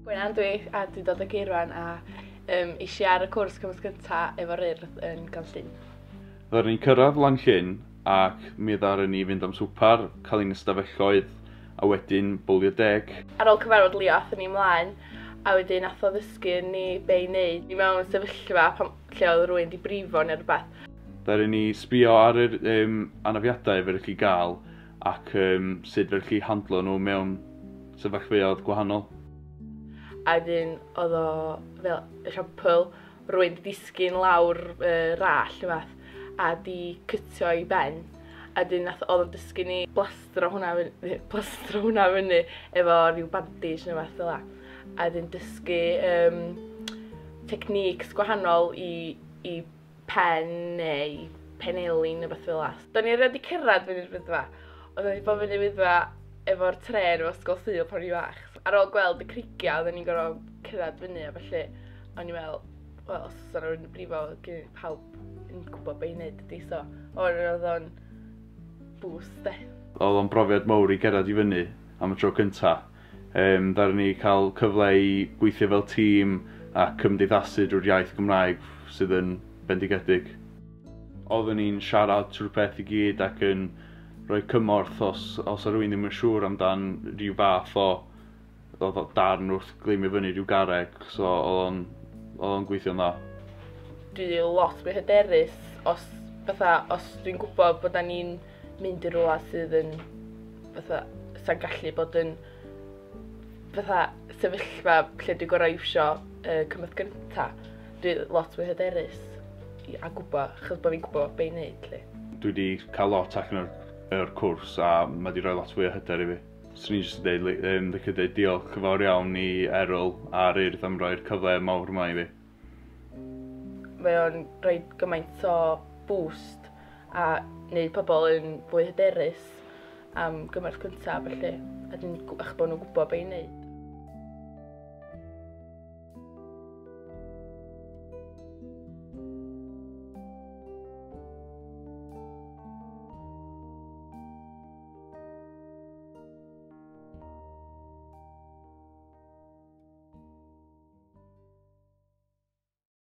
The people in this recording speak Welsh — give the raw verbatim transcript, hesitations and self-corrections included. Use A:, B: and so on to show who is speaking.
A: Gwynan dwi, a dwi dod o Gaerwen a um, eisiau ar y cwrs cymryd gyntaf efo'r urdd yn Ganllyn.
B: Ddaru ni cyrraedd Lanllyn ac mi ddaru ni fynd am swpar, cael ein ystafelloedd a wedyn bwlio deg.
A: Ar ôl cyfarfod Leo, athyn ni ymlaen a wedyn nath o ddysgu ni be i wneud. Ni mewn sefyllfa pan lle oedd rhywun di brifo neu rhywbeth.
B: Ddaru ni sbio ar yr um, anafiadau fe chi gael ac um, sut fe chi handlo nhw mewn sefyllfaoedd gwahanol.
A: A wedyn oedd o fel esiampl, rhywun di disgyn lawr uh, rall neu beth a di cytio i ben. A wedyn nath oedd o'n dysgu ni blastro hwnna fyny, blastro hwnna fyny efo rhyw bandage neu beth fel la. A wedyn dysgu um, techniques gwahanol i, i pen neu penelin neu beth fel la. Da ni wedi cyrraedd fyny'r wyddfa. Oedden ni bod fyny'r wyddfa efo'r tren efo Ysgol Sul pan ni fach. Ar ôl gweld y crigia, oedden ni'n gorfod cyrraedd fyny a felly o'n i'n meddwl, wel, os oes yna rhywun yn brifo, gen pawb yn gwybod be i wneud ydi, so oedd o'n boost, de.
B: Oedd o'n brofiad mawr i gerdded i fyny am y tro cyntaf. Um, Ddaru ni cael cyfle i gweithio fel tîm a cymdeithasu drwy'r iaith Gymraeg sydd yn bendigedig. Oedden ni'n siarad trwy'r peth i gyd ac yn rhoi cymorth os, os o rhywun ddim yn siŵr amdan rhyw fath o, o darn wrth gleimio fyny rhyw garreg, so oedd o'n gweithio'n dda.
A: Dwi lot mwy hyderus os, fatha, os dwi'n gwybod bod ni'n mynd i rhywle sydd yn fatha, sa'n gallu bod yn fatha, sefyllfa lle dwi'n gorau iwsio uh, cymryd gyntaf. Dwi lot mwy hyderus a gwybod, chos bod fi'n gwybod be i wneud.
B: Dwi wedi cael lot allan o'r yr cwrs a mae wedi rhoi lot fwy o hyder i fi. Swn i'n jyst yn dweud, um, dweud diolch fawr iawn i Errol a'r urdd am roi'r cyfle mawr yma i fi.
A: Mae o'n rhoi gymaint o boost a wneud pobl yn fwy hyderus am gymryd cyntaf, felly a dwi'n eich bod nhw'n gwybod be i wneud.